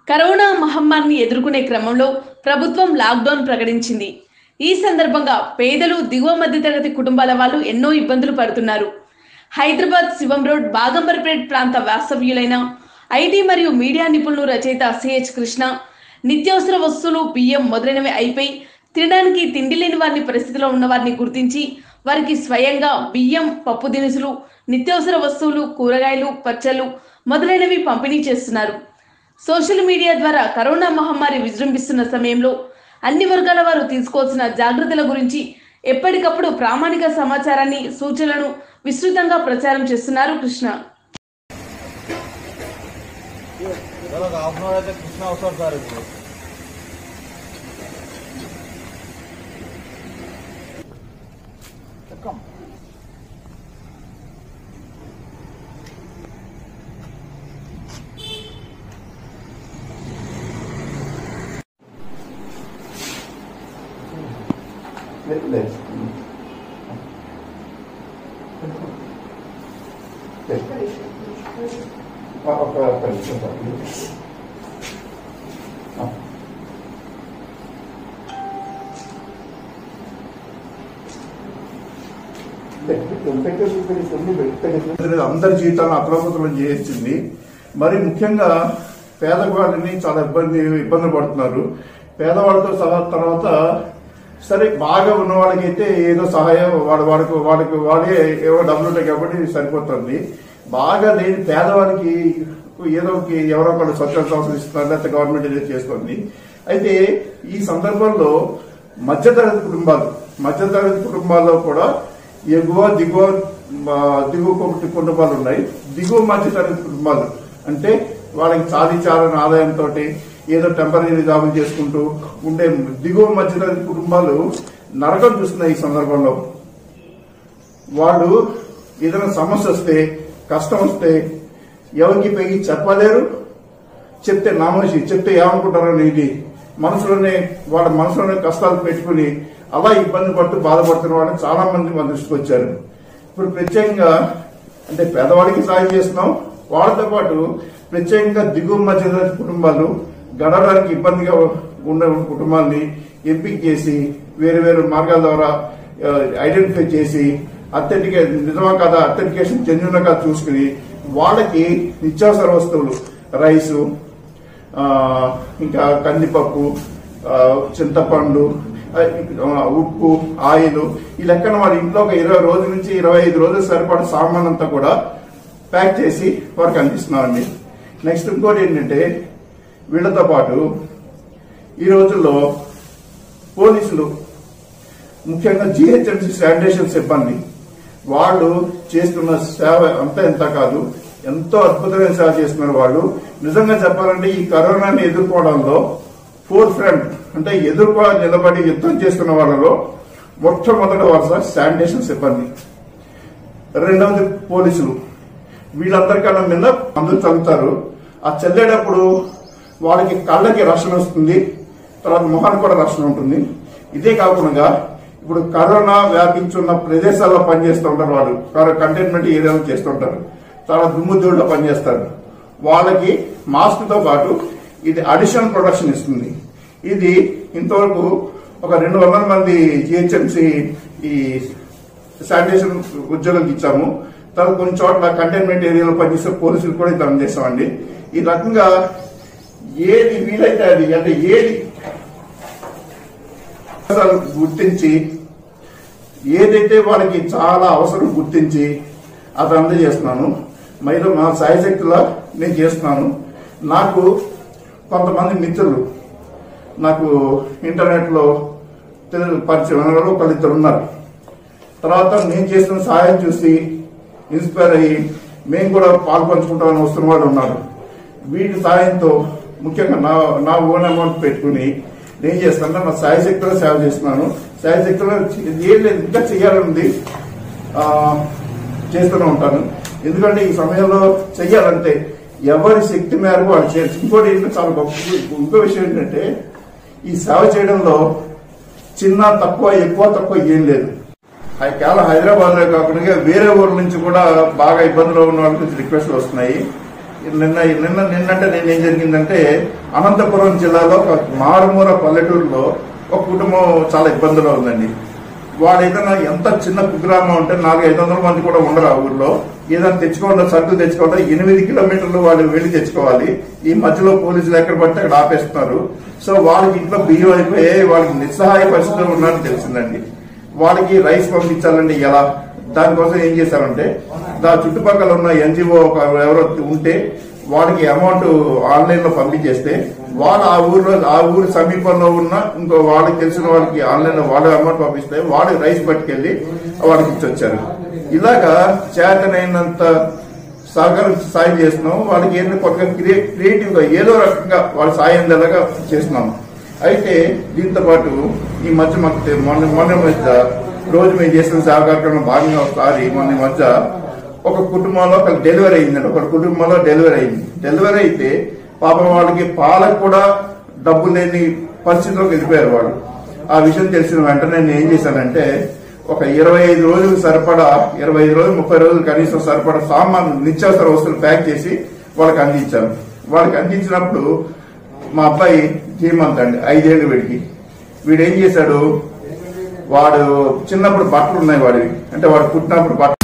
Corona మహమ్మారిని ఎదుర్కొనే క్రమంలో ప్రభుత్వం లాక్డౌన్ ప్రకటించింది. ఈ సందర్భంగా పేదలు, దిగువ మధ్యతరగతి కుటుంబాల వాళ్ళు ఎన్నో ఇబ్బందులు పడుతున్నారు. హైదరాబాద్ శివం రోడ్, బాగంబర్పేట్ ప్రాంత వాస్తవ్యులైన ఐటీ మరియు మీడియా నిపుణులు రచయిత సిహెచ్ కృష్ణ నిత్యావసర వస్తువులు, బియ్యం మొదలైనవి అయిపోయి తినడానికి తిండి లేని వారిని పరిస్థితిలో ఉన్న వారిని గుర్తించి వారికి స్వయంగా బియ్యం, పప్పు దినుసులు, నిత్యావసర వస్తువులు, కూరగాయలు, పచ్చళ్ళు మొదలైనవి పంపిణీ చేస్తున్నారు. సోషల్ మీడియా ద్వారా కరోనా మహమ్మారి విజృంభిస్తున్న సమయంలో అన్ని వర్గాల వారు తీసుకోవాల్సిన జాగ్రత్తల గురించి ఎప్పటికప్పుడు ప్రామాణిక సమాచారాన్ని, సూచనలను విస్తృతంగా ప్రచారం చేస్తున్నారు కృష్ణ. అందరి జీవితాలను అప్రమత్తం చేసింది. మరి ముఖ్యంగా పేదవాళ్ళని చాలా ఇబ్బందులు పడుతున్నారు. పేదవాళ్ళతో సహా తర్వాత సరే బాగా ఉన్న వాళ్ళకైతే ఏదో సహాయం వాడే ఏవో డబ్బులు ఉంటాయి కాబట్టి సరిపోతుంది. బాగా లేని పేదవాళ్ళకి ఏదో ఎవరో ఒకళ్ళు స్వచ్ఛంద సంస్థలు ఇస్తున్నారు, లేకపోతే గవర్నమెంట్ ఏదో చేస్తుంది. అయితే ఈ సందర్భంలో మధ్యతరగతి కుటుంబాల్లో కూడా ఎగువ దిగువ కుటుంబాలు ఉన్నాయి. దిగువ మధ్యతరగతి కుటుంబాలు అంటే వాళ్ళకి చాలని ఆదాయంతో ఏదో టెంపరీ జాబులు చేసుకుంటూ ఉండే దిగువ మధ్యతరగతి కుటుంబాలు నరకం చూస్తున్నాయి. ఈ సందర్భంలో వాళ్ళు ఏదైనా సమస్య వస్తే, కష్టం వస్తే ఎవరికి పెరిగి చెప్పలేరు. చెప్తే నామోషి, చెప్తే ఏమనుకుంటారో ఇది వాళ్ళ మనసులోనే కష్టాలు పెట్టుకుని అలా ఇబ్బంది పడుతూ బాధపడుతున్న వాళ్ళని చాలా మంది మన దృష్టికి వచ్చారు. ఇప్పుడు ప్రత్యేకంగా అంటే పేదవాడికి సాయం చేస్తున్నాం, వాళ్ళతో పాటు ప్రత్యేకంగా దిగువ మధ్యతరగతి కుటుంబాలు గడవడానికి ఇబ్బందిగా ఉన్న కుటుంబాలని ఎంపిక చేసి వేరు వేరు మార్గాల ద్వారా ఐడెంటిఫై చేసి నిజమా కాదా అథెంటికేషన్ జెన్యూన్ గా చూసుకుని వాళ్ళకి నిత్యావసర వస్తువులు, రైసు, ఇంకా కందిపప్పు, చింతపండు, ఉప్పు, ఆయిల్ ఈ లెక్కన వాళ్ళ ఇంట్లో ఒక 20 రోజుల నుంచి 25 రోజులు సరిపడా సామాన్ అంతా కూడా ప్యాక్ చేసి వారికి అందిస్తున్నామండి. నెక్స్ట్ ఇంకోటి ఏంటంటే వీళ్లతో పాటు ఈ రోజుల్లో పోలీసులు, ముఖ్యంగా GHMC శానిటేషన్ సిబ్బంది వాళ్ళు చేస్తున్న సేవ అంతా ఎంత కాదు, ఎంతో అద్భుతమైన సేవ చేస్తున్నారు. వాళ్ళు నిజంగా చెప్పాలంటే ఈ కరోనాని ఎదుర్కోవడంలో ఫోర్త్ ఫ్రంట్ అంటే నిలబడి యుద్ధం చేస్తున్న వాళ్ళలో మొట్టమొదటి వరుస శానిటేషన్ సిబ్బంది, రెండవది పోలీసులు. వీళ్ళందరికన్నా మీద మందులు చల్లుతారు. ఆ చల్లేటప్పుడు వాళ్ళకి కళ్ళకి రక్షణ వస్తుంది, తర్వాత మొహానికి కూడా రక్షణ ఉంటుంది. ఇదే కాకుండా ఇప్పుడు కరోనా వ్యాపించున్న ప్రదేశాల్లో పనిచేస్తూ ఉంటారు. వాళ్ళు కంటైన్మెంట్ ఏరియాలో చేస్తుంటారు, చాలా దుమ్ముధూళ్ళలో పనిచేస్తారు. వాళ్ళకి మాస్క్ తో పాటు ఇది అడిషనల్ ప్రొటెక్షన్ ఇస్తుంది. ఇది ఇంతవరకు ఒక 200 మంది GHMC ఈ శానిటేషన్ ఉద్యోగులకు ఇచ్చాము. తర్వాత కొన్ని చోట్ల కంటైన్మెంట్ ఏరియాలో పనిచేసే పోలీసులు కూడా ఇది అందజేస్తామండి. ఈ రకంగా ఏది వీలైతే అది అంటే ఏది గుర్తించి ఏదైతే వాళ్ళకి చాలా అవసరం గుర్తించి అది అందజేస్తున్నాను. మైలో నా సాయశక్తిలో నేను చేస్తున్నాను. నాకు కొంతమంది మిత్రులు నాకు ఇంటర్నెట్ లో పరిచయం ఒకళ్ళిద్దరు ఉన్నారు. తర్వాత నేను చేస్తున్న సహాయం చూసి ఇన్స్పైర్ అయ్యి మేము కూడా పాల్పంచుకుంటామని వస్తున్న వాళ్ళు ఉన్నారు. వీటి సాయంతో ముఖ్యంగా నా ఓన్ అమౌంట్ పెట్టుకుని నేను చేస్తాను. నా సాయశక్తిలో సేవ చేస్తున్నాను. సాయశక్తిలో ఏం లేదు, ఇంకా చెయ్యాలనుంది, చేస్తూనే ఉంటాను. ఎందుకంటే ఈ సమయంలో చెయ్యాలంటే ఎవరి శక్తి మేరకు వాళ్ళు చేయొచ్చు. ఇంకోటి ఏంటంటే చాలా ఇంకో విషయం ఏంటంటే ఈ సేవ చేయడంలో చిన్న తక్కువ ఎక్కువ తక్కువ ఏం లేదు. కేవలం హైదరాబాద్ లో కాకుండా వేరే ఊర్ల నుంచి కూడా బాగా ఇబ్బందులు ఉన్న వాళ్ళ నుంచి రిక్వెస్ట్లు వస్తున్నాయి. నిన్నంటే ఏం జరిగిందంటే అనంతపురం జిల్లాలో ఒక మారుమూల పల్లెటూరులో ఒక కుటుంబం చాలా ఇబ్బందులో ఉందండి. వాడు ఏదైనా ఎంత చిన్న కుగ్రామం ఉంటే 400-500 మంది కూడా ఉండరు ఆ ఊర్లో. ఏదైనా తెచ్చుకోవాలి, సరుకులు తెచ్చుకోవాలి, 8 కిలోమీటర్లు వాళ్ళు వెళ్లి తెచ్చుకోవాలి. ఈ మధ్యలో పోలీసులు ఎక్కడ పడితే అక్కడ ఆపేస్తున్నారు. సో వాళ్ళకి ఇంట్లో బియ్యం అయిపోయి వాళ్ళకి నిస్సహాయ పరిస్థితుల్లో ఉన్నారని తెలిసిందండి. వాళ్ళకి రైస్ పంపించాలండి ఎలా? దానికోసం ఏం చేశారంటే చుట్టుపక్కల ఉన్న ఎన్జిఓ ఎవరో ఉంటే వాళ్ళకి అమౌంట్ ఆన్లైన్ లో పంపించేస్తే వాళ్ళు ఆ ఊరు సమీపంలో ఉన్న ఇంకో వాళ్ళకి తెలిసిన వాళ్ళకి ఆన్లైన్ లో వాళ్ళు అమౌంట్ పంపిస్తే వాళ్ళు రైస్ పట్టుకెళ్లి వాళ్ళకి ఇచ్చొచ్చారు. ఇలాగా చేతనైనంత సాయం చేస్తున్నాం. వాళ్ళకి ఏంటంటే కొత్తగా క్రియేటివ్ గా ఏదో రకంగా వాళ్ళ సాయం అందేలాగా చేస్తున్నాం. అయితే దీంతో పాటు ఈ మధ్య మొన్న మధ్య రోజు మేము చేసిన సేవా కార్యక్రమం భాగంగా ఒకసారి మొన్న మధ్య ఒక కుటుంబంలో ఒక డెలివరీ అయిందండి. ఒక కుటుంబంలో డెలివరీ అయింది. డెలివరీ అయితే పాపం వాళ్ళకి పాలకు కూడా డబ్బు లేని పరిస్థితిలోకి వెళ్ళిపోయారు వాళ్ళు. ఆ విషయం తెలిసిన వెంటనే నేను ఏం చేశానంటే ఒక 25 రోజులు సరిపడా 25 రోజులు 30 రోజులు కనీసం సరిపడా సామాన్లు నిత్యావసర వస్తువులు ప్యాక్ చేసి వాళ్ళకి అందించాను. వాళ్ళకి అందించినప్పుడు మా అబ్బాయి హేమంత్ అండి, 5 ఏళ్ళు వీడికి. వీడు ఏం చేశాడు, వాడు చిన్నప్పుడు బట్టలు ఉన్నాయి వాడివి, అంటే వాడు పుట్టినప్పుడు బట్టలు